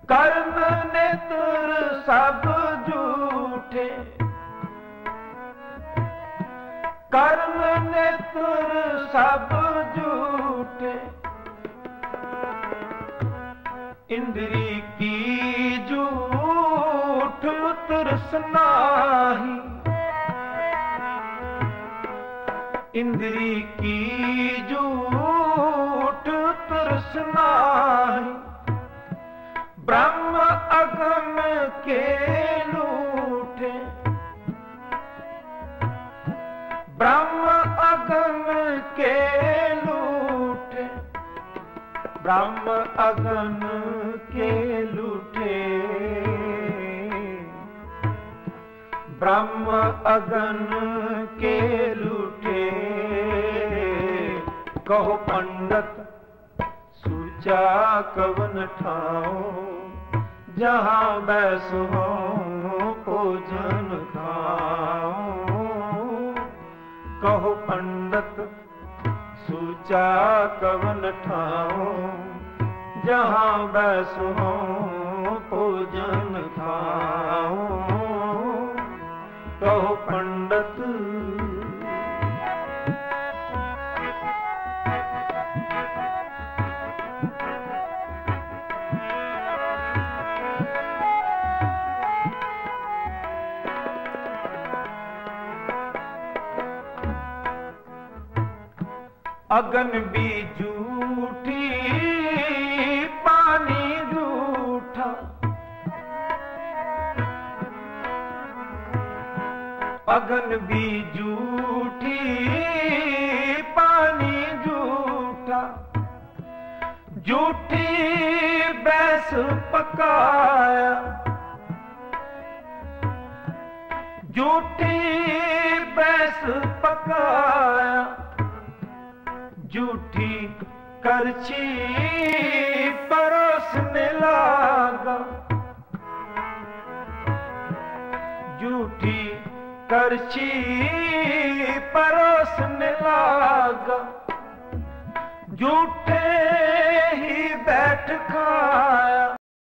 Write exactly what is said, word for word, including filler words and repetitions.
कर्म नेत्र सब झूठे, कर्म नेत्र सब झूठे, इंद्री की झूठ तृष्णाहि, इंद्री की झूठ तृष्णाहि, ब्रह्म अगम के लूठे, ब्रह्म अगम के लूठे, ब्रह्म अगम के लूठे, ब्रह्म अगन के लूठे। कहो पंडित सूचा कवन ठाओ, जहाँ बैसो भोजन खाओ। कहो पंडित सूचा कवन ठाओ, जहाँ बैसो भोजन खाओ। कहो पंडित अगन भी झूठी, पानी झूठा, अगन भी झूठी, पानी झूठा, झूठी बैस पकाया, झूठी बैस पकाया, झूठी करछी परोसने लागा, झूठी करछी परोसने लागा, झूठे ही बैठ खाया,